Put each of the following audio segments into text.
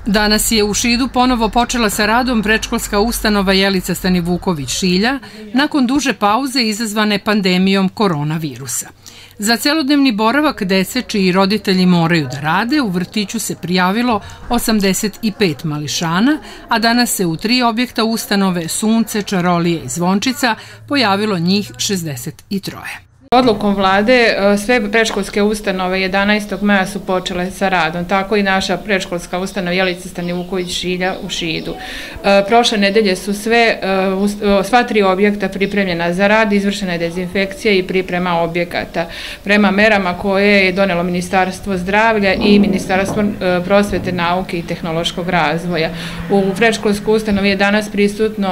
Danas je u Šidu ponovo počela sa radom predškolska ustanova Jelica Stanivuković-Šilja nakon duže pauze izazvane pandemijom koronavirusa. Za celodnevni boravak dece čiji roditelji moraju da rade u vrtiću se prijavilo 85 mališana, a danas se u 3 objekta ustanove Sunce, Čarolije i Zvončica pojavilo njih 63. Odlukom vlade sve predškolske ustanove 11. maja su počele sa radom, tako i naša predškolska ustanova Jelica Stanivuković-Šilja u Šidu. Prošle nedelje su sva 3 objekta pripremljena za rad, izvršena je dezinfekcija i priprema objekata prema merama koje je donelo Ministarstvo zdravlja i Ministarstvo prosvete, nauke i tehnološkog razvoja. U predškolskoj ustanovi je danas prisutno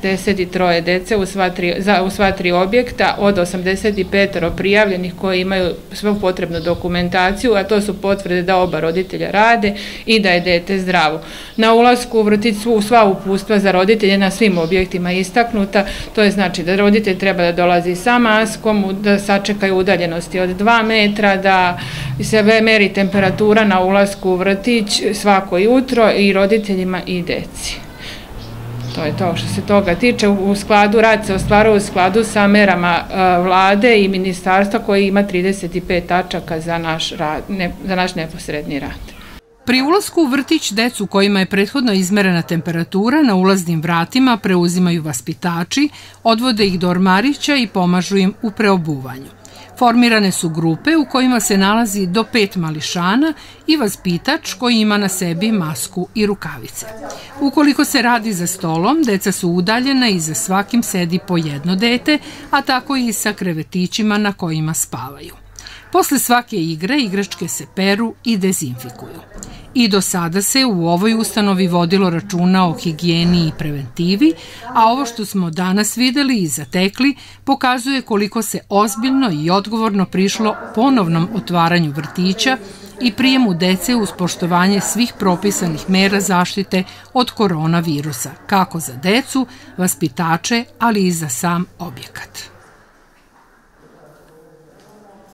63 dece u sva 3 objekta od 85 prijavljenih koji imaju svu potrebnu dokumentaciju, a to su potvrde da oba roditelja rade i da je dete zdravo. Na ulasku u vrtić su sva uputstva za roditelje na svim objektima istaknuta, to je znači da roditelj treba da dolazi sa maskom, da sačekaju udaljenosti od 2 metra, da se meri temperatura na ulasku u vrtić svako jutro i roditeljima i deci. To je to što se toga tiče. Rad se ostvaruje u skladu sa merama vlade i ministarstva koji ima 35 tačaka za naš neposredni rad. Pri ulasku u vrtić decu kojima je prethodno izmerena temperatura na ulaznim vratima preuzimaju vaspitači, odvode ih do ormarića i pomažu im u preobuvanju. Formirane su grupe u kojima se nalazi do 5 mališana i vaspitač koji ima na sebi masku i rukavice. Ukoliko se radi za stolom, deca su udaljena i za svakim sedi po jedno dete, a tako i sa krevetićima na kojima spavaju. Posle svake igre, igračke se peru i dezinfikuju. I do sada se u ovoj ustanovi vodilo računa o higijeni i preventivi, a ovo što smo danas videli i zatekli pokazuje koliko se ozbiljno i odgovorno prišlo ponovnom otvaranju vrtića i prijemu dece uz poštovanje svih propisanih mera zaštite od koronavirusa, kako za decu, vaspitače, ali i za sam objekat.